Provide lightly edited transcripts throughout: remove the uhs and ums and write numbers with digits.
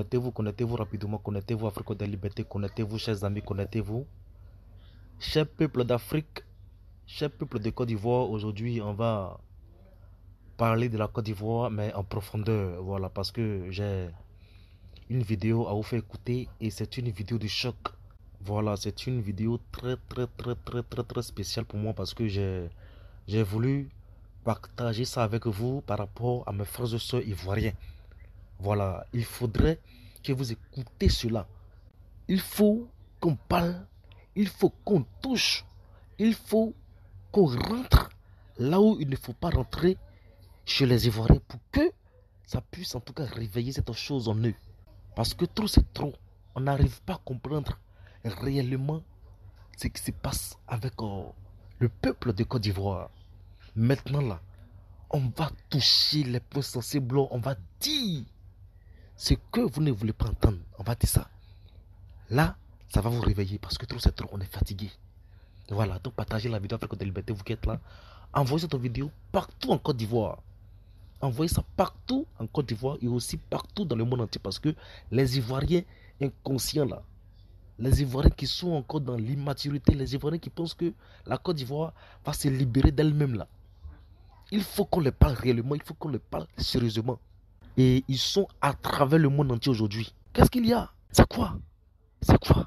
connectez-vous rapidement, connectez-vous Afrique de liberté, connectez-vous chers amis, connectez-vous. Chers peuples d'Afrique, chers peuples de Côte d'Ivoire, aujourd'hui on va parler de la Côte d'Ivoire mais en profondeur, voilà, parce que j'ai une vidéo à vous faire écouter et c'est une vidéo de choc. Voilà, c'est une vidéo très spéciale pour moi parce que j'ai voulu partager ça avec vous par rapport à mes frères et sœurs ivoiriens. Voilà, il faudrait que vous écoutez cela. Il faut qu'on parle, il faut qu'on touche, il faut qu'on rentre là où il ne faut pas rentrer chez les Ivoiriens pour que ça puisse en tout cas réveiller cette chose en eux. Parce que trop c'est trop. On n'arrive pas à comprendre réellement ce qui se passe avec le peuple de Côte d'Ivoire. Maintenant là, on va toucher les points sensibles, on va dire ce que vous ne voulez pas entendre. On va dire ça. Là, ça va vous réveiller parce que trop c'est trop, on est fatigué. Voilà, donc partagez la vidéo Afrique de liberté, vous qui êtes là. Envoyez cette vidéo partout en Côte d'Ivoire. Envoyez ça partout en Côte d'Ivoire et aussi partout dans le monde entier parce que les Ivoiriens inconscients là, les Ivoiriens qui sont encore dans l'immaturité, les Ivoiriens qui pensent que la Côte d'Ivoire va se libérer d'elle-même là. Il faut qu'on les parle réellement, il faut qu'on les parle sérieusement. Et ils sont à travers le monde entier aujourd'hui. Qu'est-ce qu'il y a? C'est quoi? C'est quoi?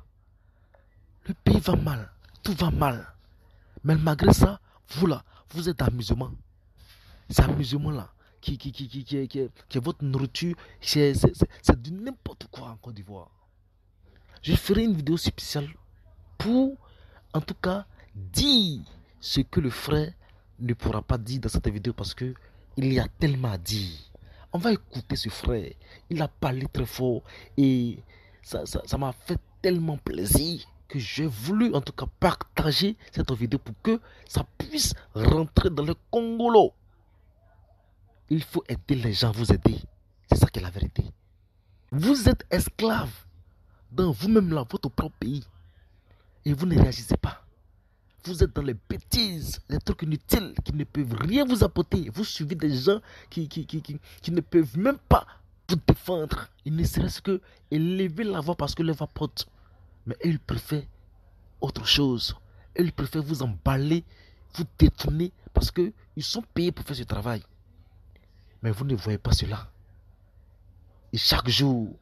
Le pays va mal, tout va mal. Mais malgré ça, vous là, vous êtes amusement. C'est amusement là qui est votre nourriture. C'est du n'importe quoi en Côte d'Ivoire. Je ferai une vidéo spéciale pour, en tout cas, dire ce que le frère ne pourra pas dire dans cette vidéo parce que il y a tellement à dire. On va écouter ce frère. Il a parlé très fort et ça m'a fait tellement plaisir que j'ai voulu en tout cas partager cette vidéo pour que ça puisse rentrer dans le Congolo. Il faut aider les gens, vous aider. C'est ça qui est la vérité. Vous êtes esclave dans vous-même là, votre propre pays. Et vous ne réagissez pas. Vous êtes dans les bêtises, les trucs inutiles qui ne peuvent rien vous apporter. Vous suivez des gens qui ne peuvent même pas vous défendre. Il ne serait-ce que élever la voix parce que leur voix porte. Mais ils préfèrent autre chose. Ils préfèrent vous emballer, vous détourner parce qu'ils sont payés pour faire ce travail. Mais vous ne voyez pas cela. Et chaque jour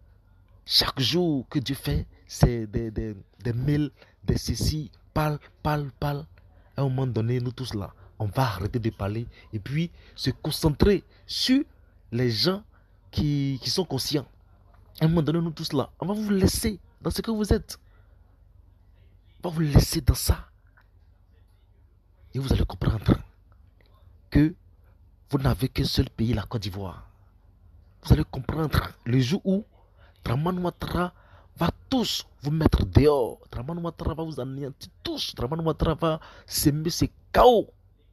que Dieu fait, c'est des mails, des ceci, parle. À un moment donné, nous tous là, on va arrêter de parler et puis se concentrer sur les gens qui sont conscients. À un moment donné, nous tous là, on va vous laisser dans ce que vous êtes. On va vous laisser dans ça. Et vous allez comprendre que vous n'avez qu'un seul pays, la Côte d'Ivoire. Vous allez comprendre le jour où Dramane Ouattara va tous vous mettre dehors. Dramane Ouattara va vous anéantir tous. Dramane Ouattara va s'aimer ses chaos.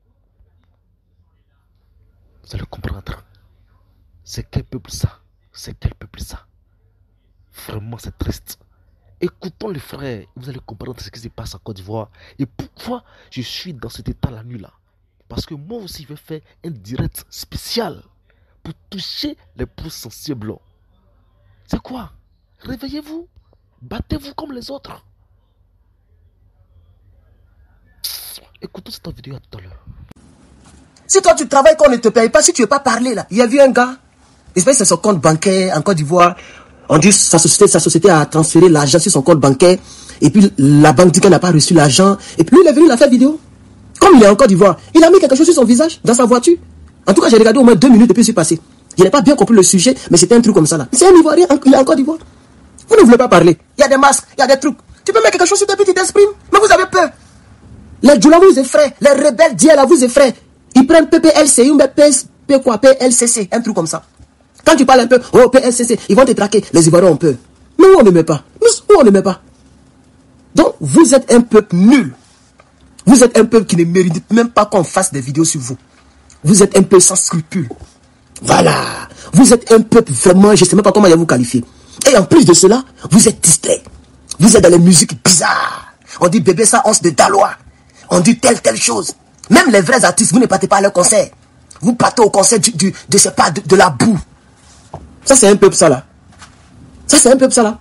Vous allez comprendre. C'est quel peuple ça? C'est quel peuple ça? Vraiment, c'est triste. Écoutons les frères. Vous allez comprendre ce qui se passe en Côte d'Ivoire. Et pourquoi je suis dans cet état la nuit là? Parce que moi aussi, je vais faire un direct spécial pour toucher les points sensibles. C'est quoi? Réveillez-vous. Battez-vous comme les autres. Écoutez cette vidéo à tout à l'heure. Si toi tu travailles qu'on ne te paye pas, si tu ne veux pas parler là, il y a vu un gars, j'espère que c'est son compte bancaire en Côte d'Ivoire. On dit sa société a transféré l'argent sur son compte bancaire. Et puis la banque dit qu'elle n'a pas reçu l'argent. Et puis lui il est venu, il a fait vidéo. Comme il est en Côte d'Ivoire, il a mis quelque chose sur son visage, dans sa voiture. En tout cas, j'ai regardé au moins 2 minutes depuis ce qui s'est passé. Je n'ai pas bien compris le sujet, mais c'était un truc comme ça là. C'est un Ivoirien, il est en Côte d'Ivoire. Vous ne voulez pas parler. Il y a des masques, il y a des trucs. Tu peux mettre quelque chose sur tes petits t'exprimes, mais vous avez peur. Les Djoula vous effraient, les rebelles d'hier là vous effraient. Ils prennent PPLC, ils mettent PLCC, un truc comme ça. Quand tu parles un peu, oh PLCC, ils vont te traquer. Les Ivoiriens ont peur. Mais où on ne met pas? Où on ne met pas? Donc, vous êtes un peuple nul. Vous êtes un peuple qui ne mérite même pas qu'on fasse des vidéos sur vous. Vous êtes un peuple sans scrupules. Voilà. Vous êtes un peuple vraiment, je ne sais même pas comment vous qualifier. Et en plus de cela, vous êtes distrait. Vous êtes dans les musiques bizarres. On dit bébé ça, once de Dalois. On dit telle chose. Même les vrais artistes, vous ne partez pas à leur concert. Vous partez au concert de la boue. Ça, c'est un peuple ça là. Ça, c'est un peuple, ça, là.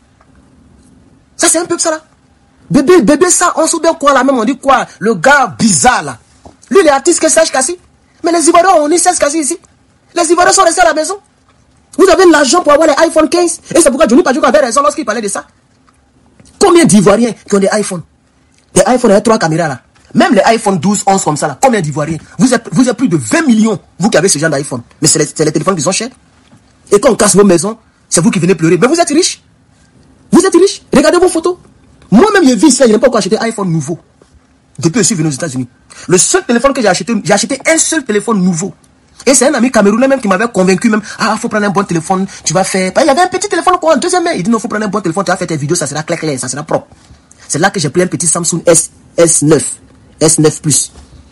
Ça, c'est un peuple, ça, là. Bébé, ça, on se dit quoi, là, même, on dit quoi? Le gars bizarre, là. Lui, il est artiste que Serge Kassi. Mais les Ivoiriens, on est Serge Kassi ici. Les Ivoiriens sont restés à la maison. Vous avez l'argent pour avoir les iPhone 15. Et c'est pourquoi Johnny Padjoko avait raison lorsqu'il parlait de ça. Combien d'Ivoiriens qui ont des iPhones? Des iPhones avec 3 caméras, là. Même les iPhone 12, 11 comme ça, là. Combien d'Ivoiriens? Vous êtes plus de 20 millions, vous qui avez ce genre d'iPhone. Mais c'est les téléphones qui sont chers. Et quand on casse vos maisons, c'est vous qui venez pleurer. Mais vous êtes riches. Vous êtes riches. Regardez vos photos. Moi-même, je vis ici, je n'ai pas encore acheté un iPhone nouveau. Depuis que je suis venu aux États-Unis. Le seul téléphone que j'ai acheté un seul téléphone nouveau. Et c'est un ami camerounais même qui m'avait convaincu même. Ah, faut prendre un bon téléphone, tu vas faire. Il y avait un petit téléphone quoi, en deuxième main. Il dit non, faut prendre un bon téléphone, tu vas faire tes vidéos, ça sera clair, ça sera propre. C'est là que j'ai pris un petit Samsung S9 Plus.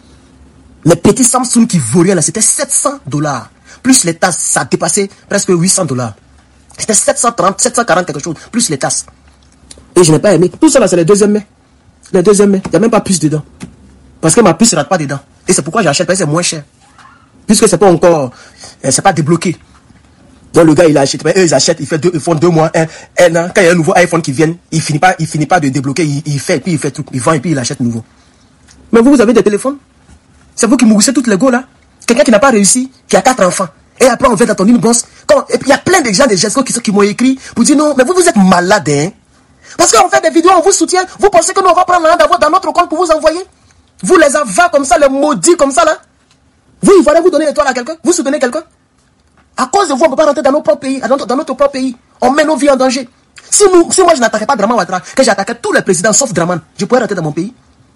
Le petit Samsung qui vaut rien là, c'était $700. Plus les tasses, ça a dépassé presque $800. C'était 730, 740 quelque chose, plus les tasses. Et je n'ai pas aimé. Tout ça là, c'est les deuxièmes mains. Les deuxièmes mains. Il n'y a même pas puce dedans. Parce que ma puce ne rate pas dedans. Et c'est pourquoi j'achète, parce que c'est moins cher. Puisque c'est pas encore, c'est pas débloqué. Donc le gars il achète, mais eux ils achètent, ils font 2 mois, un an. Quand il y a un nouveau iPhone qui vient, il finit pas de débloquer, il fait, puis il fait tout, il vend et puis il achète nouveau. Mais vous avez des téléphones. C'est vous qui mourissez toutes les go là. Quelqu'un qui n'a pas réussi, qui a 4 enfants. Et après on vient d'attendre une bosse. Et puis il y a plein de gens, des gestes qui m'ont écrit pour dire non, mais vous êtes malade, hein. Parce qu'on fait des vidéos, on vous soutient. Vous pensez que nous on va prendre l'argent dans notre compte pour vous envoyer? Vous les avares comme ça, les maudits comme ça là. Vous, il fallait vous donner l'étoile à quelqu'un? Vous soutenez quelqu'un? À cause de vous, on ne peut pas rentrer dans nos propres pays, dans notre propre pays. On met nos vies en danger. Si moi je n'attaquais pas Draman Ouattara, que j'attaquais tous les présidents sauf Draman, je pourrais rentrer dans mon pays.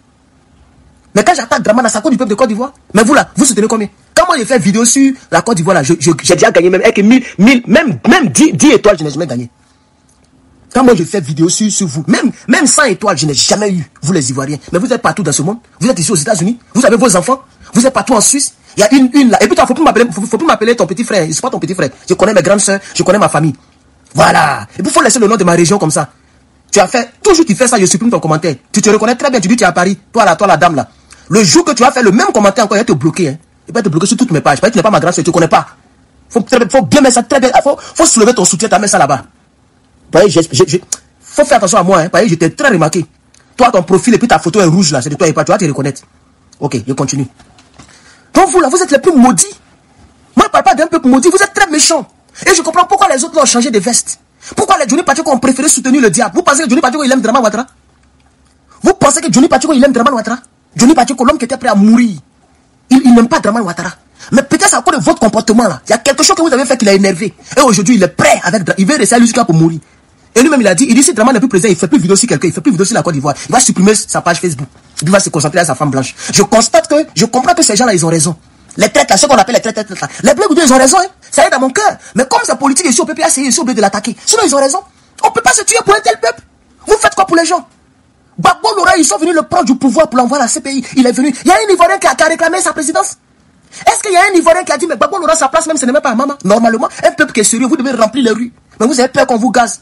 Mais quand j'attaque Draman, c'est à cause du peuple de Côte d'Ivoire. Mais vous là, vous soutenez combien? Quand moi j'ai fait vidéo sur la Côte d'Ivoire là, j'ai déjà gagné même avec 1000, même 10 étoiles, je n'ai jamais gagné. Quand moi je fais vidéo sur vous, même 100 étoiles, je n'ai jamais eu, vous les Ivoiriens. Mais vous êtes partout dans ce monde. Vous êtes ici aux États-Unis. Vous avez vos enfants. Vous êtes partout en Suisse. Il y a une là. Et puis toi, faut plus m'appeler ton petit frère. Je suis pas ton petit frère. Je connais mes grandes soeurs. Je connais ma famille. Voilà. Et puis faut laisser le nom de ma région comme ça. Tu as fait, toujours tu fais ça, je supprime ton commentaire. Tu te reconnais très bien. Tu dis tu es à Paris. Toi la dame là. Le jour que tu as fait le même commentaire encore, il va te bloquer. Hein. Il va te bloquer sur toutes mes pages. Parce que tu n'es pas ma grande soeur. Tu connais pas. Faut bien mettre ça très bien. Faut soulever ton soutien. Tu mets ça là-bas. Faut faire attention à moi, hein, parce que j'étais très remarqué. Toi, ton profil et puis ta photo est rouge là, c'est de toi et pas, tu vas te reconnaître. Ok, je continue. Donc vous là, vous êtes les plus maudits. Moi, je ne parle pas d'un peuple maudit, vous êtes très méchants. Et je comprends pourquoi les autres ont changé de veste. Pourquoi les Johnny Padjoko ont préféré soutenir le diable. Vous pensez que Johnny Padjoko il aime Draman Ouattara? Vous pensez que Johnny Padjoko il aime Draman Ouattara? Johnny Padjoko, l'homme qui était prêt à mourir, il n'aime pas Draman Ouattara. Mais peut-être c'est à cause de votre comportement là. Il y a quelque chose que vous avez fait qui l'a énervé. Et aujourd'hui, il est prêt avec il veut rester jusqu'à pour mourir. Et lui-même, il a dit, si Draman n'est plus présent, il ne fait plus vidéo sur quelqu'un, il ne fait plus vidéo sur la Côte d'Ivoire. Il va supprimer sa page Facebook. Il va se concentrer à sa femme blanche. Je comprends que ces gens-là, ils ont raison. Les traites là, ceux qu'on appelle les traites là. Les bleus, ils ont raison, hein. Ça est dans mon cœur. Mais comme c'est politique ici, on peut pas essayer, ici, on peut de l'attaquer. Sinon, ils ont raison. On ne peut pas se tuer pour un tel peuple. Vous faites quoi pour les gens? Gbagbo Lora, ils sont venus le prendre du pouvoir pour l'envoyer à la CPI. Il est venu. Il y a un Ivoirien qui a réclamé sa présidence. Est-ce qu'il y a un Ivoirien qui a dit, mais Gbagbo Lora, sa place même, ce n'est même pas à Mama. Normalement, un peuple qui est sérieux, vous devez remplir les rues. Mais vous avez peur qu'on vous gaze.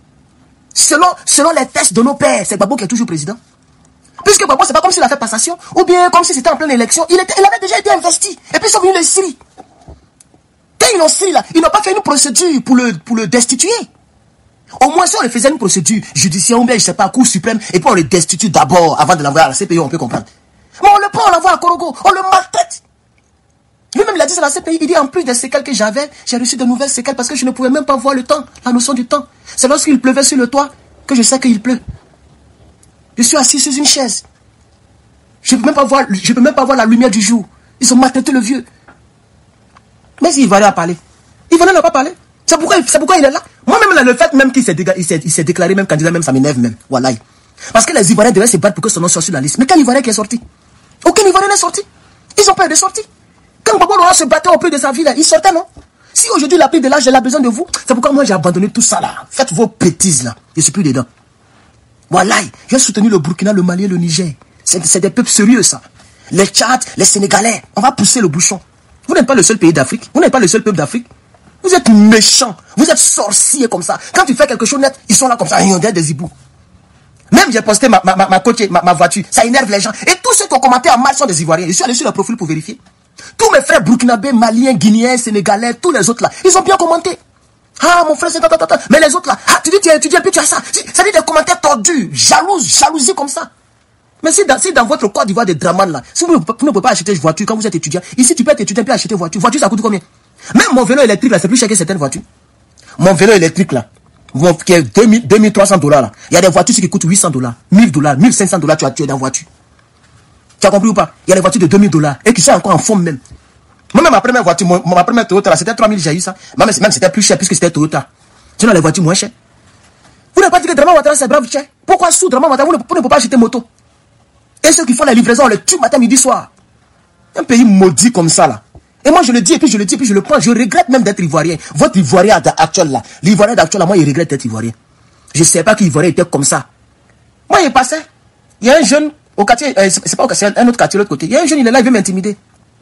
Selon les tests de nos pères, c'est Gbagbo qui est toujours président. Puisque Gbagbo, c'est pas comme s'il a fait passation, ou bien comme si c'était en pleine élection. Il avait déjà été investi. Et puis ils sont venus les Syrie. Quand ils l'ont Syrie là, ils n'ont pas fait une procédure pour le destituer. Au moins, si on le faisait une procédure judiciaire, ou bien, je sais pas, Cour suprême, et puis on le destitue d'abord avant de l'envoyer à la CPI, on peut comprendre. Mais on le prend, on l'envoie à Korogo, on le maltraite. Lui-même, il a dit à la CPI, il dit en plus des séquelles que j'avais, j'ai reçu de nouvelles séquelles parce que je ne pouvais même pas voir le temps, la notion du temps. C'est lorsqu'il pleuvait sur le toit que je sais qu'il pleut. Je suis assis sur une chaise. Je ne peux même pas voir la lumière du jour. Ils ont maltraité le vieux. Mais il va aller à parler. Il va n'a pas parler. C'est pourquoi il est là. Moi-même, le fait même qu'il s'est déclaré même candidat, même ça m'énerve même. Voilà. Parce que les Ivoiriens devaient se battre pour que son nom soit sur la liste. Mais quel Ivoirien qui est sorti? Aucun Ivoirien n'est sorti. Ils ont peur de sortir. Quand Gbagbo Lora se battait au plus de sa vie, là, il sortait, non? Si aujourd'hui il a pris de l'âge, il a besoin de vous, c'est pourquoi moi j'ai abandonné tout ça là. Faites vos bêtises là. Je suis plus dedans. Voilà. J'ai soutenu le Burkina, le Mali et le Niger. C'est des peuples sérieux ça. Les Tchad, les Sénégalais. On va pousser le bouchon. Vous n'êtes pas le seul pays d'Afrique. Vous n'êtes pas le seul peuple d'Afrique. Vous êtes méchants. Vous êtes sorciers comme ça. Quand tu fais quelque chose net, ils sont là comme ça. Ils ont des hiboux. Même j'ai posté ma voiture. Ça énerve les gens. Et tous ceux qui ont commenté en mal sont des Ivoiriens. Je suis allé sur le profil pour vérifier. Tous mes frères burkinabés, maliens, guinéens, sénégalais, tous les autres là, ils ont bien commenté. Ah, mon frère, c'est... Mais les autres là, ah, tu dis tu es étudiant, puis tu as ça. Ça dit des commentaires tordus, jalousie comme ça. Mais si dans votre Côte d'Ivoire des dramas là, si vous ne pouvez pas acheter une voiture quand vous êtes étudiant, ici tu peux être étudiant puis acheter une voiture. Voiture ça coûte combien? Même mon vélo électrique là, c'est plus cher que certaines voitures. Mon vélo électrique là, qui est 2300 $, là. Il y a des voitures qui coûtent 800 $, 1000 $, 1500 $, tu es dans la voiture. Tu as compris ou pas? Il y a des voitures de 2000 $ et qui sont encore en forme même. Moi-même, ma première voiture, ma première Toyota là, c'était 3000, j'ai eu ça. Même c'était plus cher puisque c'était Toyota. Sinon les voitures moins chères. Vous n'avez pas dit que Draman Ouattara c'est brave cher. Pourquoi sous Draman Ouattara vous ne pouvez pas acheter moto? Et ceux qui font la livraison, on les tue matin, midi, soir. Un pays maudit comme ça, là. Et moi, je le dis, et puis je le prends. Je regrette même d'être ivoirien. Votre ivoirien actuel, là. L'ivoirien d'actuel, là, moi, il regrette d'être ivoirien. Je ne sais pas qu'ivoirien était comme ça. Moi, il est passé. Il y a un jeune au quartier, c'est pas au quartier, un autre quartier, l'autre côté. Il y a un jeune, il est là, il veut m'intimider.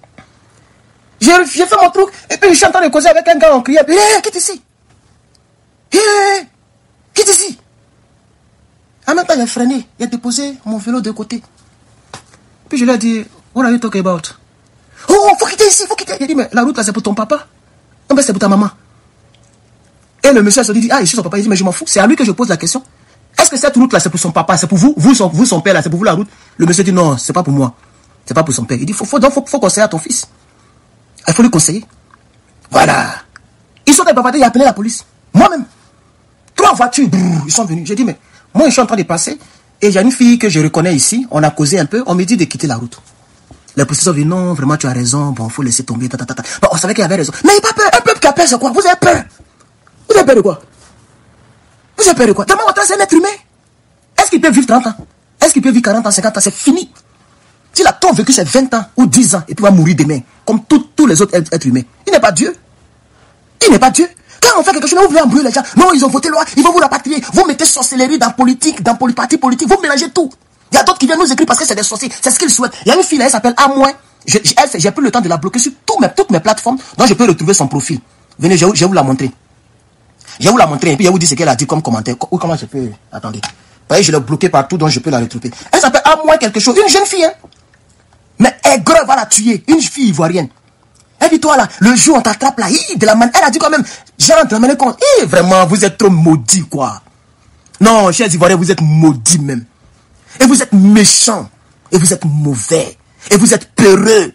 J'ai fait mon truc, et puis je suis en train de causer avec un gars, on criait, hé, quitte ici. Hé, quitte ici. En même temps, il a freiné, il a déposé mon vélo de côté. Puis je lui ai dit, what are you talking about? Oh, faut quitter ici, faut quitter. Il a dit, mais la route là, c'est pour ton papa. Non, mais c'est pour ta maman. Et le monsieur se dit, ah, ici son papa. Il dit, mais je m'en fous. C'est à lui que je pose la question. Est-ce que cette route là, c'est pour son papa? C'est pour vous? Vous, son père là, c'est pour vous la route? Le monsieur dit, non, c'est pas pour moi. C'est pas pour son père. Il dit, faut conseiller à ton fils. Il faut lui conseiller. Voilà. Ils sont des papas, il a appelé la police. Moi-même. 3 voitures, brrr, ils sont venus. J'ai dit, mais moi, je suis en train de passer. Et il y a une fille que je reconnais ici, on a causé un peu, on me dit de quitter la route. Les policiers ont dit non, vraiment tu as raison, bon, faut laisser tomber, Bon, on savait qu'il avait raison. Mais il n'y a pas peur, un peuple qui a peur, c'est quoi? Vous avez peur? Vous avez peur de quoi? Vous avez peur de quoi? Draman Ouattara, c'est un être humain. Est-ce qu'il peut vivre 30 ans? Est-ce qu'il peut vivre 40 ans, 50 ans? C'est fini. S'il a tant vécu, c'est 20 ans ou 10 ans, et puis il va mourir demain, comme tous les autres êtres humains. Il n'est pas Dieu. Il n'est pas Dieu. Quand on fait quelque chose, vous voulez embrouiller les gens. Non, ils ont voté loi, ils vont vous rapatrier. Vous mettez sorcellerie dans politique, dans parti politique, vous mélangez tout. Il y a d'autres qui viennent nous écrire parce que c'est des sorciers. C'est ce qu'ils souhaitent. Il y a une fille là, elle s'appelle Amoin. J'ai pris le temps de la bloquer sur toutes mes plateformes, donc je peux retrouver son profil. Venez, je vais vous la montrer. Je vais vous la montrer et puis je vais vous dire ce qu'elle a dit comme commentaire. Ou comment je peux... Attendez. Vous voyez, je l'ai bloquée partout, donc je peux la retrouver. Elle s'appelle Amoin quelque chose. Une jeune fille, hein. Mais aigre va la tuer. Une fille ivoirienne. Elle dit, toi là, le jour on t'attrape là, de la manière, elle a dit quand même, genre de la manière qu'on, vraiment, vous êtes trop maudits, quoi. Non, chers Ivoiriens, vous êtes maudits même. Et vous êtes méchants. Et vous êtes mauvais. Et vous êtes peureux.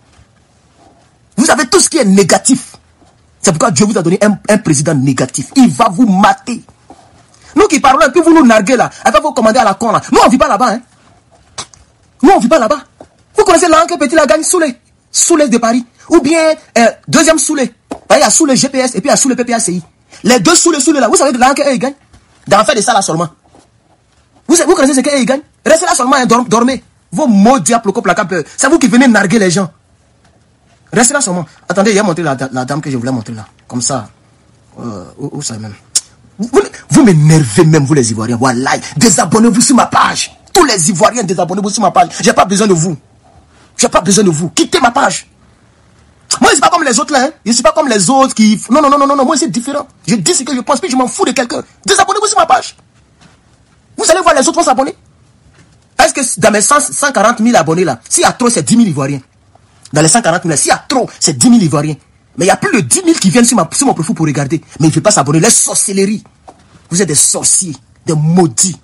Vous avez tout ce qui est négatif. C'est pourquoi Dieu vous a donné un président négatif. Il va vous mater. Nous qui parlons, et puis vous nous narguez là, avec vos commandés à la con là. Nous on vit pas là-bas, hein. Nous on vit pas là-bas. Vous connaissez l'angle petit la gagne Soulé de Paris. Ou bien, deuxième Soulé. Il y a Soulé GPS et puis il y a Soulé PPACI. Les deux Soulé là, vous savez de l'angle ils gagnent. D'en faire de ça là seulement. Vous connaissez ce qu'ils gagnent. Restez là seulement et dormez. Vos mots diables au placard. C'est vous qui venez narguer les gens. Restez là seulement. Attendez, il y a montré la dame que je voulais montrer là. Comme ça. Où ça même. Vous m'énervez même, vous les Ivoiriens. Voilà. Désabonnez-vous sur ma page. Tous les Ivoiriens, désabonnez-vous sur ma page. J'ai pas besoin de vous. J'ai pas besoin de vous. Quittez ma page. Moi, je ne suis pas comme les autres là. Hein. Je ne suis pas comme les autres qui... Non. Moi, c'est différent. Je dis ce que je pense, puis je m'en fous de quelqu'un. Désabonnez-vous sur ma page. Vous allez voir les autres vont s'abonner. Est-ce que dans mes 140 000 abonnés là, s'il y a trop, c'est 10 000 Ivoiriens. Dans les 140 000 là, s'il y a trop, c'est 10 000 Ivoiriens. Mais il y a plus de 10 000 qui viennent sur mon profil pour regarder. Mais ils ne veulent pas s'abonner. Les sorcelleries. Vous êtes des sorciers, des maudits.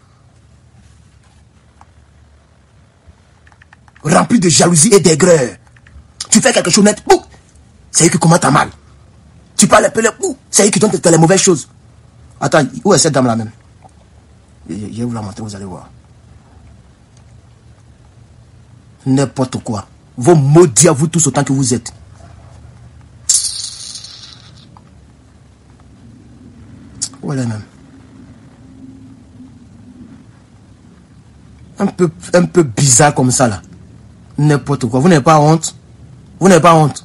Remplis de jalousie et d'aigreur. Tu fais quelque chose net, c'est eux qui commentent mal. Tu parles un peu, c'est eux qui donnent les mauvaises choses. Attends, où est cette dame là même? Je vais vous la montrer, vous allez voir. N'importe quoi. Vos maudits à vous tous autant que vous êtes. Voilà même. Un peu bizarre comme ça là. N'importe quoi. Vous n'avez pas honte? Vous n'avez pas honte?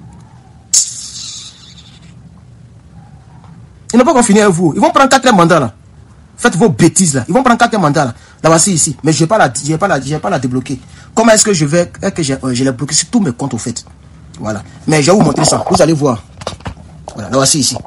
Ils n'ont pas qu'on finisse avec vous. Ils vont prendre 4 mandats là. Faites vos bêtises là. Ils vont prendre 4 mandats là. La voici ici. Mais je ne vais pas la débloquer. Comment est-ce que je vais... je l'ai bloqué sur tous mes comptes au fait. Voilà. Mais je vais vous montrer ça. Vous allez voir. Voilà. La voici ici.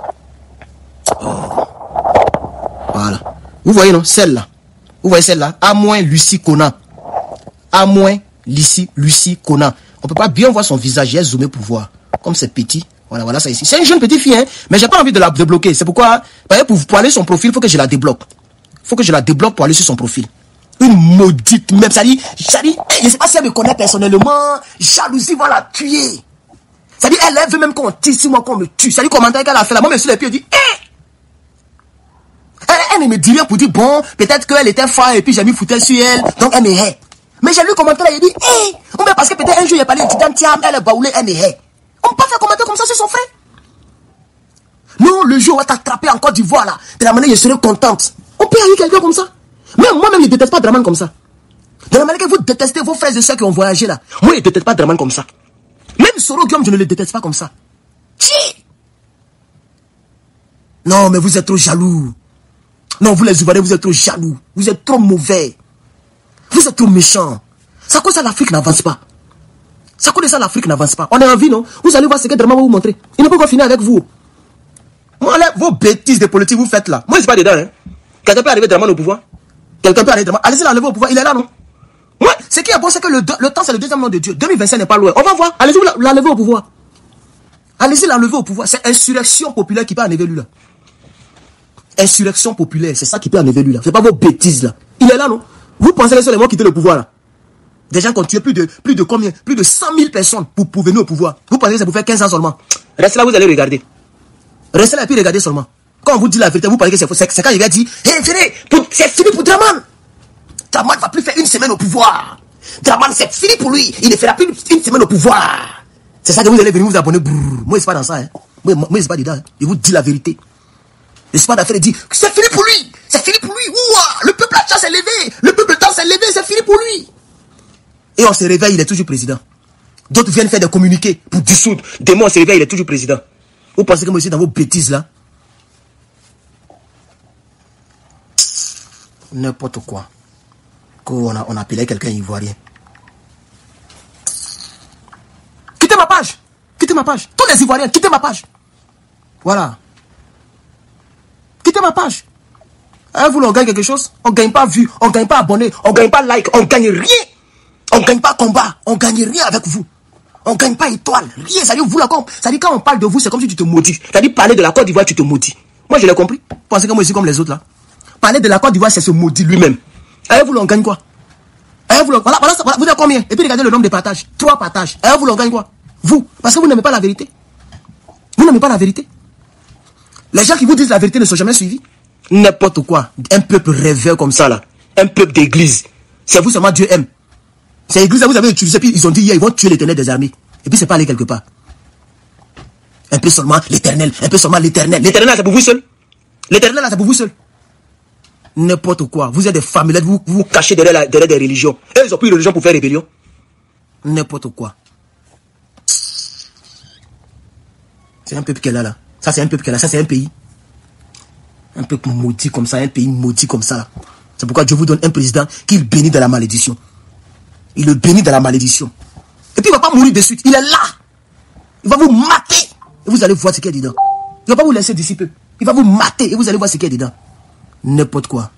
Oh. Voilà. Vous voyez non? Celle-là. Vous voyez celle-là? À moins Lucie Conan. À moins Lucie Conan. On ne peut pas bien voir son visage. J'ai zoomé pour voir. Comme c'est petit. Voilà, voilà ça ici. C'est une jeune petite fille, hein, mais j'ai pas envie de la débloquer. C'est pourquoi, pour aller sur son profil, il faut que je la débloque. Faut que je la débloque pour aller sur son profil. Une maudite, même, ça dit, je sais pas si elle me connaît personnellement, jalousie va la tuer. Ça dit, elle veut même qu'on tisse moi, qu'on me tue. Ça dit, commentaire qu'elle a fait là, moi, je me suis les pieds, elle dit, elle ne me dit rien pour dire, bon, peut-être qu'elle était folle et puis j'ai mis fouteur sur elle, donc elle me hait. Mais j'ai lu le commentaire, il dit, parce que peut-être un jour il a parlé d'étudiant, tiens, elle est baoulée, elle me hait. On peut pas faire commentaire comme ça sur son frère. Non, le jour où on va t'attraper en Côte d'Ivoire là, de la manière je serai contente. On peut haïr quelqu'un comme ça. Même moi-même, je ne déteste pas Draman comme ça. De la manière que vous détestez vos frères et soeurs qui ont voyagé là. Moi, je ne déteste pas Draman comme ça. Même Soro Guillaume, je ne le déteste pas comme ça. Non, mais vous êtes trop jaloux. Non, vous les Ivoiriens, vous êtes trop jaloux. Vous êtes trop mauvais. Vous êtes trop méchants. C'est à cause de ça l'Afrique n'avance pas. C'est à cause de ça l'Afrique n'avance pas. On est en vie, non? Vous allez voir ce que Draman va vous montrer. Il ne peut pas finir avec vous. Moi, là, vos bêtises de politique vous faites là. Moi, je ne suis pas dedans. Hein. Quelqu'un peut arriver Draman au pouvoir. Quelqu'un peut arriver Draman. Allez-y l'enlever au pouvoir. Il est là, non? Moi, ce qui est bon, c'est que le temps, c'est le deuxième nom de Dieu. 2025 n'est pas loin. On va voir. Allez-y l'enlever au pouvoir. Allez-y l'enlever au pouvoir. C'est insurrection populaire qui peut enlever lui là. Insurrection populaire, c'est ça qui peut enlever lui là. C'est pas vos bêtises là. Il est là, non? Vous pensez que c'est les mots qui quittent le pouvoir là? Des gens qui ont tué plus de combien? Plus de 100 000 personnes pour venir au pouvoir. Vous pensez que c'est pour faire 15 ans seulement? Restez là, vous allez regarder. Restez là et puis regardez seulement. Quand on vous dit la vérité, vous pensez que c'est faux. C'est quand il va dire, c'est fini pour Draman. Draman ne va plus faire une semaine au pouvoir. Draman, c'est fini pour lui. Il ne fera plus une semaine au pouvoir. C'est ça que vous allez venir vous abonner. Brrr. Moi, je ne suis pas dans ça. Hein. Moi, je ne suis pas dedans. Hein. Je vous dis la vérité. Le sport d'affaires dit, c'est fini pour lui. C'est fini pour lui. Ouah, le peuple à s'est levé. Le peuple temps s'est levé. C'est fini pour lui. Et on se réveille, il est toujours président. D'autres viennent faire des communiqués pour dissoudre. Demain, on se réveille, il est toujours président. Vous pensez que moi, je suis dans vos bêtises là? N'importe quoi. On appelait quelqu'un ivoirien. Quittez ma page. Quittez ma page. Tous les Ivoiriens, quittez ma page. Voilà. Quittez ma page. Hein, vous, on gagne quelque chose? On ne gagne pas vue, on ne gagne pas abonné, on ne gagne pas like, on ne gagne rien. On ne gagne pas combat, on ne gagne rien avec vous. On ne gagne pas étoile, rien. Ça dit, vous, là, ça dit, quand on parle de vous, c'est comme si tu te maudis. Ça dit, parler de la Côte d'Ivoire, tu te maudis. Moi, je l'ai compris. Pensez que moi, je suis comme les autres, là. Parler de la Côte d'Ivoire, c'est se maudire lui-même. Et vous, on gagne quoi? Et vous, voilà, vous avez combien? Et puis, regardez le nombre de partages. 3 partages. Et vous, on gagne quoi? Vous. Parce que vous n'aimez pas la vérité. Vous n'aimez pas la vérité. Les gens qui vous disent la vérité ne sont jamais suivis. N'importe quoi. Un peuple rêveur comme ça, là. Un peuple d'église. C'est vous seulement Dieu aime. C'est l'église, vous avez utilisé, puis ils ont dit, hier, ils vont tuer l'éternel des armées. Et puis, c'est pas aller quelque part. Un peu seulement l'éternel. Un peu seulement l'éternel. L'éternel, c'est pour vous seul. L'éternel, c'est pour vous seul. N'importe quoi. Vous êtes des familles, vous vous cachez derrière des religions. Et ils ont pris une religion pour faire rébellion. N'importe quoi. C'est un peuple qu'elle a là. Ça, c'est un peuple qu'elle a. Ça, c'est un pays. Un peuple maudit comme ça. Un pays maudit comme ça. C'est pourquoi Dieu vous donne un président qui bénit de la malédiction. Il le bénit de la malédiction. Et puis il ne va pas mourir de suite. Il est là. Il va vous mater. Et vous allez voir ce qu'il y a dedans. Il ne va pas vous laisser dissiper. Il va vous mater et vous allez voir ce qu'il y a dedans. N'importe quoi.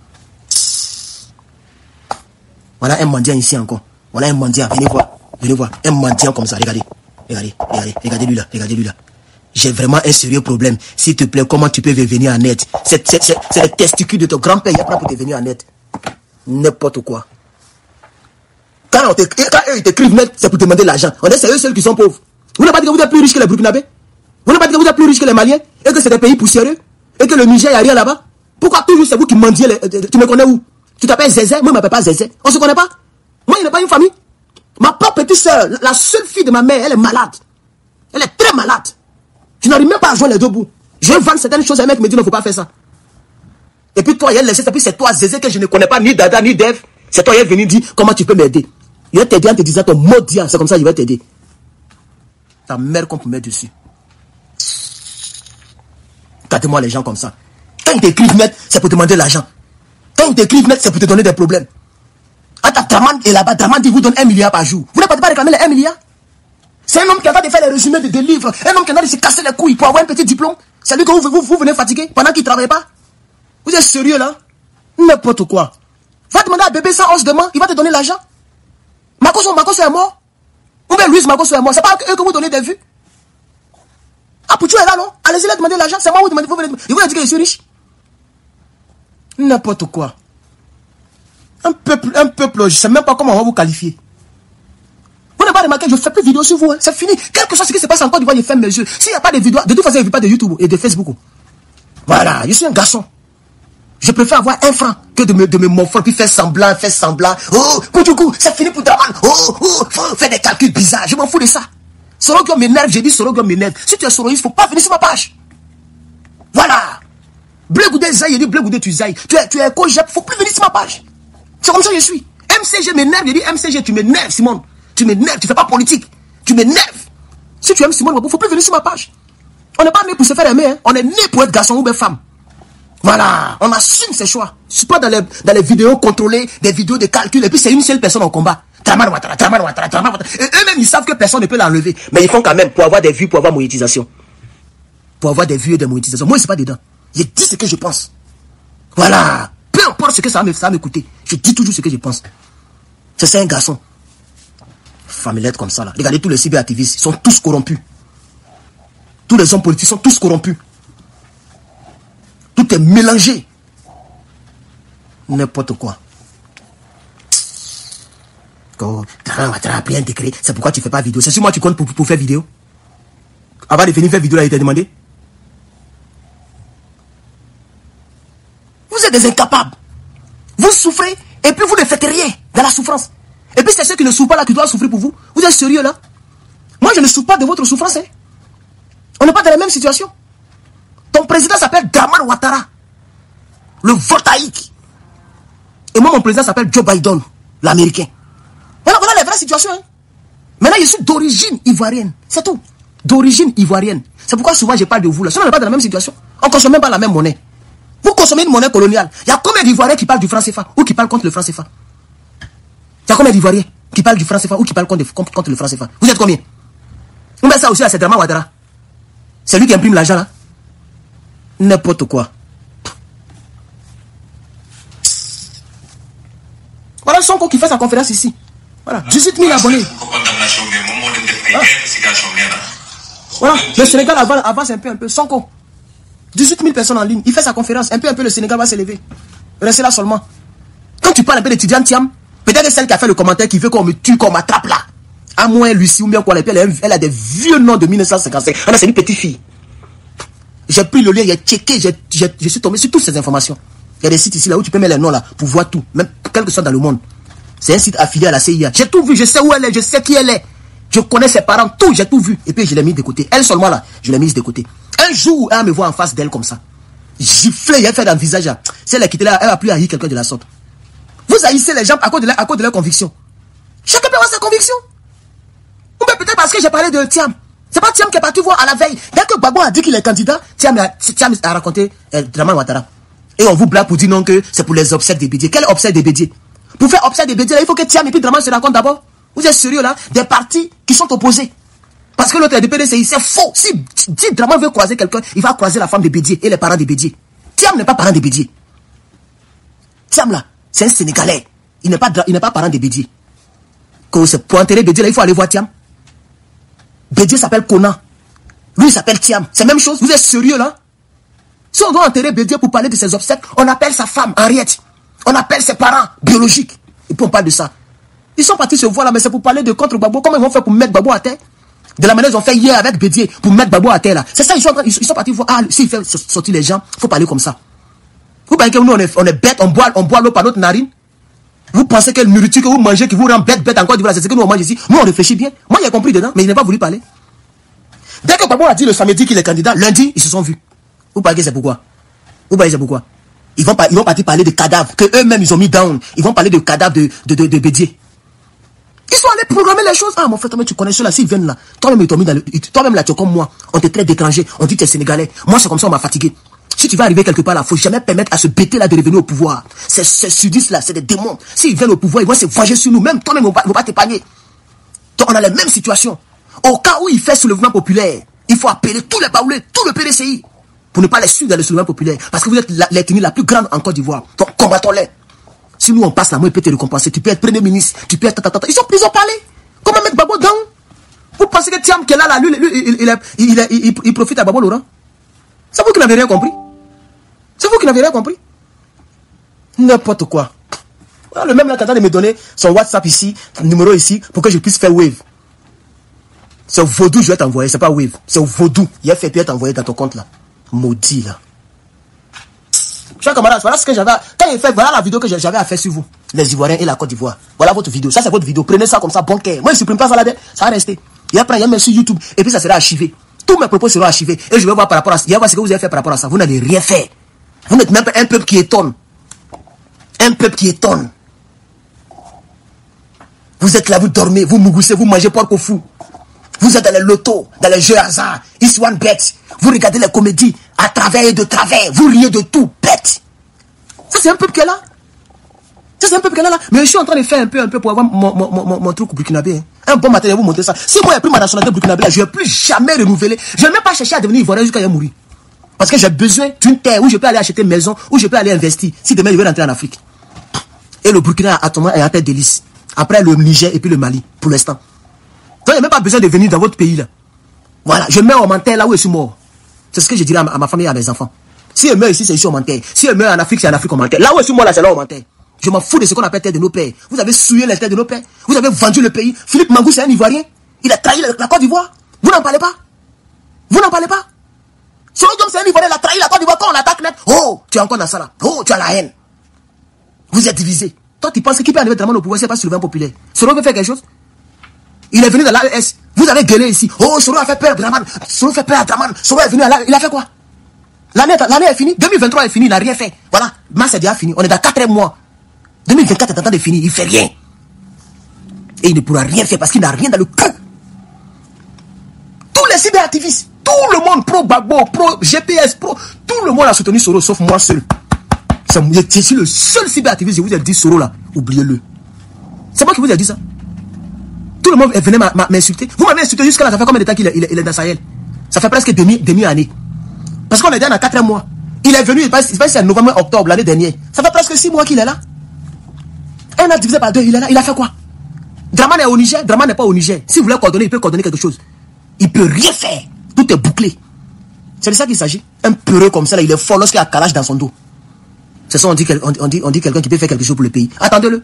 Voilà un mendiant ici encore. Voilà un mendiant. Venez voir. Venez voir. Un mendiant comme ça. Regardez. Regardez. Regardez. Regardez lui là. Regardez lui là. J'ai vraiment un sérieux problème. S'il te plaît, comment tu peux venir en aide? C'est les testicules de ton grand-père. Il y a pas pour te venir en aide. N'importe quoi. Quand eux ils t'écrivent net, c'est pour te demander l'argent. On est sérieux seuls qui sont pauvres. Vous n'avez pas dit que vous êtes plus riches que les Burkinabés? Vous n'avez pas dit que vous êtes plus riches que les Maliens? Et que c'est des pays poussiéreux? Et que le Niger, il n'y a rien là-bas? Pourquoi toujours c'est vous qui mendiez tu me connais où? Tu t'appelles Zézé? Moi, je ne m'appelle pas Zézé. On ne se connaît pas? Moi, il n'y a pas une famille. Ma propre petite soeur, la seule fille de ma mère, elle est malade. Elle est très malade. Je n'arrive même pas à joindre les deux bouts. Je vais vendre certaines choses, un mec me dit non, il ne faut pas faire ça. Et puis toi, il y a laissé, et puis c'est toi, Zézé, que je ne connais pas, ni Dada, ni Dev. C'est toi, il est venu dire comment tu peux m'aider. Il va t'aider en te disant ton mot dia, c'est comme ça, il va t'aider. Ta mère qu'on peut mettre dessus. Regardez-moi les gens comme ça. Quand ils t'écrivent net, c'est pour te demander l'argent. Quand ils t'écrivent net, c'est pour te donner des problèmes. Draman est là-bas, Draman dit vous donne 1 milliard par jour. Vous n'avez pas réclamé les 1 milliard? C'est un homme qui a de faire les résumés de livres. Un homme qui a de se casser les couilles pour avoir un petit diplôme. C'est lui que vous venez fatiguer pendant qu'il ne travaille pas. Vous êtes sérieux là? N'importe quoi. Va demander à bébé ça os demain, il va te donner l'argent. Makoso est mort. Ou bien Louise Makoso est mort. C'est pas eux que vous donnez des vues. Ah, Poutou est là, non? Allez-y, demander l'argent. C'est moi où demandez, vous venez. Il vous a dit que je suis riche. N'importe quoi. Un peuple, je ne sais même pas comment on va vous qualifier. Vous n'avez pas remarqué, je ne fais plus de vidéos sur vous. Hein. C'est fini. Quelque chose qui se passe encore du Côte d'Ivoire, je ferme mes yeux. S'il n'y a pas de vidéos, de toute façon, je ne vis pas de YouTube et de Facebook. Voilà, je suis un garçon. Je préfère avoir 1 franc que de me morfondre puis faire semblant. Oh, Koutoukou, c'est fini pour Draman. Oh, faut faire des calculs bizarres. Je m'en fous de ça. Sorogo m'énerve, j'ai dit Sorogo m'énerve. Si tu es soroïste, il ne faut pas venir sur ma page. Voilà. Bleu Goudé Zaï, il dit Bleu Goudé tu Zaï. Tu es co-jep, il ne faut plus venir sur ma page. C'est comme ça que je suis. MCG m'énerve, il dit MCG, tu m'énerves, Simone. Tu m'énerves, tu ne fais pas politique. Tu m'énerves. Si tu aimes Simone, il ne faut plus venir sur ma page. On n'est pas né pour se faire aimer, hein. On est né pour être garçon ou bien femme. Voilà, on assume ses choix. Je suis pas dans les vidéos contrôlées, des vidéos de calcul, et puis c'est une seule personne en combat. Draman Ouattara. Et eux-mêmes, ils savent que personne ne peut l'enlever. Mais ils font quand même pour avoir des vues, pour avoir monétisation. Pour avoir des vues et des monétisations. Moi, je ne suis pas dedans. Je dis ce que je pense. Voilà. Peu importe ce que ça va m'écouter. Je dis toujours ce que je pense. C'est un garçon. Famillette comme ça, là. Regardez tous les cyberactivistes, ils sont tous corrompus. Tous les hommes politiques sont tous corrompus. Tout est mélangé. N'importe quoi. C'est pourquoi tu ne fais pas vidéo. C'est sur moi que tu comptes pour faire vidéo. Avant de venir faire vidéo, là, il t'a demandé. Vous êtes des incapables. Vous souffrez et puis vous ne faites rien dans la souffrance. Et puis c'est ceux qui ne souffrent pas là qui doivent souffrir pour vous. Vous êtes sérieux là? Moi je ne souffre pas de votre souffrance. Hein? On n'est pas dans la même situation. Ton président s'appelle Draman Ouattara, le voltaïque. Et moi mon président s'appelle Joe Biden, l'américain. Voilà les vraies situations. Hein? Maintenant je suis d'origine ivoirienne. C'est tout. D'origine ivoirienne. C'est pourquoi souvent je parle de vous là. Sinon on n'est pas dans la même situation. On ne consomme même pas la même monnaie. Vous consommez une monnaie coloniale. Il y a combien d'Ivoiriens qui parlent du franc CFA ou qui parlent contre le franc CFA? Il y a combien d'Ivoiriens qui parlent du franc CFA ou qui parlent contre le franc CFA? Vous êtes combien? On met ça aussi à c'est Draman Ouattara. C'est lui qui imprime l'argent là. N'importe quoi. Voilà Sonko qui fait sa conférence ici. Voilà, 18 000 abonnés. Voilà, le Sénégal avance un peu. Sonko. 18 000 personnes en ligne. Il fait sa conférence. Un peu, le Sénégal va s'élever. Restez là seulement. Quand tu parles un peu d'étudiant Thiam, peut-être celle qui a fait le commentaire qui veut qu'on me tue, qu'on m'attrape là. À moins Lucie ou bien quoi. Elle a des vieux noms de 1955. Ah non, c'est une petite fille. J'ai pris le lien, j'ai checké, je suis tombé sur toutes ces informations. Il y a des sites ici là où tu peux mettre les noms là pour voir tout. Même quel que soit dans le monde. C'est un site affilié à la CIA. J'ai tout vu, je sais où elle est, je sais qui elle est. Je connais ses parents, tout, j'ai tout vu. Et puis je l'ai mis de côté. Elle seulement là, je l'ai mise de côté. Un jour, elle me voit en face d'elle comme ça. Giflé, elle fait dans le visage. Si elle a quitté là, elle va plus haïr quelqu'un de la sorte. Vous haïssez les gens à cause de leur conviction. Chacun peut avoir sa conviction. Ou bien peut-être parce que j'ai parlé de Thiam. C'est pas Thiam qui est parti voir à la veille. Dès que Gbagbo a dit qu'il est candidat, Thiam a raconté Draman Ouattara. Et on vous blague pour dire non que c'est pour les obsèques des Bédier. Quel obsèque des Bédier? Pour faire obsèque des Bédier, il faut que Thiam et puis Draman se racontent d'abord. Vous êtes sérieux là? Des partis qui sont opposés. Parce que l'autre est de PDCI, c'est faux. Si Draman veut croiser quelqu'un, il va croiser la femme de Bédier et les parents de Bédier. Thiam n'est pas parent de Bédier. Thiam là, c'est un Sénégalais. Il n'est pas parent de Bédier. Quand c'est pour enterrer Bédier là, il faut aller voir Thiam. Bédier s'appelle Kona. Lui il s'appelle Thiam. C'est la même chose. Vous êtes sérieux là? Si on doit enterrer Bédier pour parler de ses obsèques, on appelle sa femme Henriette. On appelle ses parents biologiques. Et puis on parle de ça. Ils sont partis se voir là, mais c'est pour parler de contre Gbagbo. Comment ils vont faire pour mettre Gbagbo à terre? De la manière ils ont fait hier avec Bédier pour mettre Gbagbo à terre là. C'est ça, ils sont partis voir. Ah, s'il fait sortir les gens, il faut parler comme ça. Vous pensez que nous on est bêtes, on boit l'eau par notre narine? Vous pensez que le nourriture que vous mangez qui vous rend bête encore, c'est ce que nous on mange ici? Nous on réfléchit bien. Moi j'ai compris dedans, mais il n'a pas voulu parler. Dès que Gbagbo a dit le samedi qu'il est candidat, lundi, ils se sont vus. Vous pensez que c'est pourquoi? Ils vont partir parler de cadavres que eux-mêmes ils ont mis down. Ils vont parler de cadavres de Bédier. Ils sont allés programmer les choses. Ah mon frère, toi tu connais ceux-là, s'ils viennent là. Toi-même là, tu es comme moi. On te traite d'étranger. On dit que tu es sénégalais. Moi c'est comme ça, on m'a fatigué. Si tu vas arriver quelque part là, faut jamais permettre à ce bêté là de revenir au pouvoir. Ces sudistes là, c'est des démons. S'ils viennent au pouvoir, ils vont se venger sur nous. Même toi-même, ils vont pas t'épargner. Donc on a les mêmes situations. Au cas où il fait soulèvement populaire, il faut appeler tous les baoulés, tout le PDCI, pour ne pas les suivre dans le soulèvement populaire. Parce que vous êtes l'ethnie la plus grande en Côte d'Ivoire. Donc combattons-les. Si nous on passe la main, il peut te récompenser. Tu peux être premier ministre, tu peux être... Ils ont parlé. Comment mettre Gbagbo down? Vous pensez que Thiam qui est là, lui, il profite à Babo Laurent? C'est vous qui n'avez rien compris. C'est vous qui n'avez rien compris. N'importe quoi. Voilà, le même là qui est en train de me donner son WhatsApp ici, son numéro ici, pour que je puisse faire Wave. C'est au vaudou, je vais t'envoyer, c'est pas Wave. C'est au vaudou. Il a fait puis t'envoyer dans ton compte là. Maudit là. Chers camarades, voilà ce que j'avais. Quand il fait, voilà la vidéo que j'avais à faire sur vous. Les Ivoiriens et la Côte d'Ivoire. Voilà votre vidéo. Ça, c'est votre vidéo. Prenez ça comme ça, bon cœur. Moi, je ne supprime pas ça là-dedans. Ça va rester. Et après, il y a même sur YouTube. Et puis, ça sera archivé. Tous mes propos seront archivés. Et je vais voir par rapport à ça. Il va voir ce que vous avez fait par rapport à ça. Vous n'allez rien faire. Vous n'êtes même pas un peuple qui étonne. Un peuple qui étonne. Vous êtes là, vous dormez, vous mougoussez, vous mangez porc au fou. Vous êtes dans les lotos, dans les jeux hasard. It's one bet. Vous regardez les comédies à travers et de travers. Vous riez de tout. Bête. Ça, c'est un peuple qui est là. Ça, c'est un peuple qui est là. Mais je suis en train de faire un peu pour avoir mon truc burkinabé. Hein. Un bon matin, vous montrer ça. Si moi, j'ai pris ma nationalité burkinabé, je ne vais plus jamais renouveler. Je ne vais même pas chercher à devenir ivoirien jusqu'à mourir. Parce que j'ai besoin d'une terre où je peux aller acheter une maison, où je peux aller investir. Si demain, je veux rentrer en Afrique. Et le Burkina est en tête de liste. Après le Niger et puis le Mali, pour l'instant. Donc, il n'y a même pas besoin de venir dans votre pays là. Voilà, je mets au menteur là où je suis mort. C'est ce que je dirais à ma famille et à mes enfants. Si elle meurt ici, c'est ici au menteur. Si elle meurt en Afrique, c'est en Afrique au menteur. Là où je suis mort là, c'est là au menteur. Je m'en fous de ce qu'on appelle terre de nos pères. Vous avez souillé les terres de nos pères. Vous avez vendu le pays. Philippe Mangou, c'est un Ivoirien. Il a trahi la Côte d'Ivoire. Vous n'en parlez pas. Vous n'en parlez pas. Soro Diom, c'est un Ivoirien. Il a trahi la Côte d'Ivoire quand on attaque net. Oh, tu es encore dans ça là. Oh, tu as la haine. Vous êtes divisés. Toi, tu penses qu'il peut arriver Dramane au pouvoir, c'est pas soulèvement populaire. Soro veut faire quelque chose. Il est venu dans l'AES. Vous avez gueulé ici. Oh, Soro a fait peur à Dramane. Soro fait peur à Dramane. Soro est venu à l'AES. Il a fait quoi? L'année est finie. 2023 est fini. Il n'a rien fait. Voilà. Mars est déjà fini. On est dans 4 mois. 2024 est en train de finir. Il ne fait rien. Et il ne pourra rien faire parce qu'il n'a rien dans le cul. Tous les cyberactivistes, tout le monde, pro Gbagbo, pro GPS, pro, tout le monde a soutenu Soro sauf moi seul. Je suis le seul cyberactiviste. Je vous ai dit Soro là. Oubliez-le. C'est moi qui vous ai dit ça. Tout le monde venait m'insulter. Vous m'avez insulté jusqu'à là. Ça fait combien de temps qu'il est dans Sahel? Ça fait presque demi-année. Parce qu'on est déjà dans 4 mois. Il est venu, il passe en novembre, octobre, l'année dernière. Ça fait presque 6 mois qu'il est là. Un an divisé par 2, il est là. Il a fait quoi? Dramane est au Niger. Dramane n'est pas au Niger. Si vous voulez coordonner, il peut coordonner quelque chose. Il peut rien faire. Tout est bouclé. C'est de ça qu'il s'agit. Un peureux comme ça, là, il est fort lorsqu'il a un calage dans son dos. C'est ça, on dit quelqu'un qui peut faire quelque chose pour le pays. Attendez-le.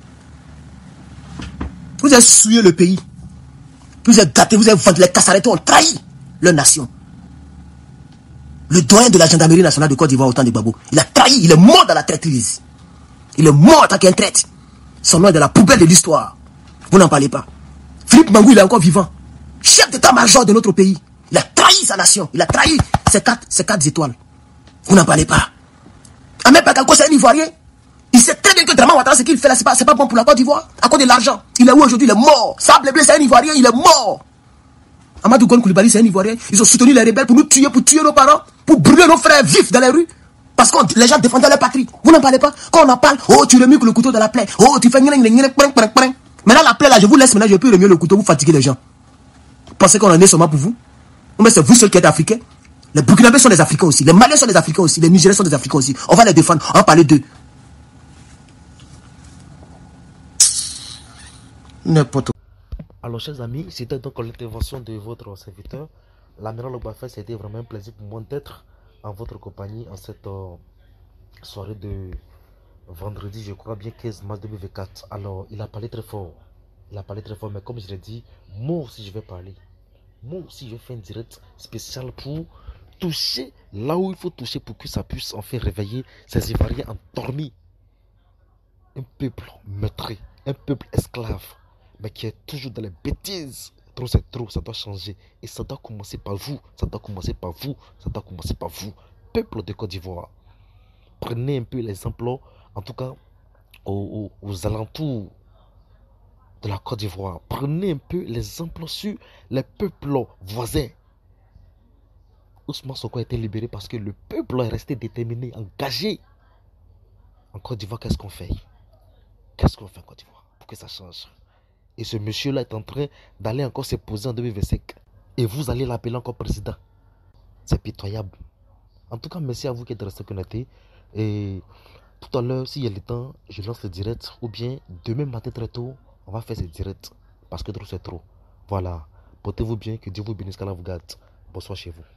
Vous avez souillé le pays. Vous avez gâté, vous avez vendu les Kassaretos, ont trahi leur nation. Le doyen de la gendarmerie nationale de Côte d'Ivoire au temps de Gbagbo, il a trahi, il est mort dans la traîtrise. Il est mort en tant qu'un traître. Son nom est dans la poubelle de l'histoire. Vous n'en parlez pas. Philippe Mangou, il est encore vivant. Chef d'état-major de notre pays. Il a trahi sa nation. Il a trahi ses 4 étoiles. Vous n'en parlez pas. Ahmed Bakako, c'est un Ivoirien. Il sait très bien que Dramane Ouattara, ce qu'il fait là, c'est pas bon pour la Côte d'Ivoire. À cause de l'argent. Il est où aujourd'hui? Il est mort. Sable Bleu, c'est un Ivoirien. Il est mort. Amadou Gon Koulibaly, c'est un Ivoirien. Ils ont soutenu les rebelles pour nous tuer, pour tuer nos parents, pour brûler nos frères vifs dans les rues. Parce que les gens défendaient leur patrie. Vous n'en parlez pas. Quand on en parle, oh, tu remues le couteau dans la plaie. Oh, tu fais maintenant la plaie là, je vous laisse maintenant, je peux remuer le couteau, vous fatiguez les gens. Vous pensez qu'on en est seulement pour vous? Mais c'est vous seuls qui êtes africains. Les Burkinabés sont des Africains aussi. Les Maliens sont des Africains aussi. Les Nigériens sont des Africains aussi. On va les défendre. On va parler d'eux. N'importe quoi. Alors, chers amis, c'était donc l'intervention de votre serviteur. L'amiral Ogbafé, c'était vraiment un plaisir pour moi d'être en votre compagnie en cette soirée de vendredi, je crois bien 15 mars 2024. Alors, il a parlé très fort. Il a parlé très fort, mais comme je l'ai dit, moi aussi je vais parler. Moi aussi je vais faire une direct spéciale pour toucher là où il faut toucher pour que ça puisse en fait réveiller ces Ivoiriens endormis. Un peuple meurtri, un peuple esclave, mais qui est toujours dans les bêtises. Trop c'est trop, ça doit changer. Et ça doit commencer par vous, ça doit commencer par vous, ça doit commencer par vous. Peuple de Côte d'Ivoire, prenez un peu l'exemple, en tout cas aux alentours de la Côte d'Ivoire. Prenez un peu l'exemple sur les peuples voisins. Ousmane Sonko a été libéré parce que le peuple est resté déterminé, engagé. En Côte d'Ivoire, qu'est-ce qu'on fait? Qu'est-ce qu'on fait en Côte d'Ivoire pour que ça change? Et ce monsieur-là est en train d'aller encore se poser en 2025. Et vous allez l'appeler encore président. C'est pitoyable. En tout cas, merci à vous qui êtes restés connectés. Et tout à l'heure, s'il y a le temps, je lance le direct. Ou bien demain matin très tôt, on va faire ce direct. Parce que trop c'est trop. Voilà. Portez-vous bien, que Dieu vous bénisse, qu'Allah vous garde. Bonsoir chez vous.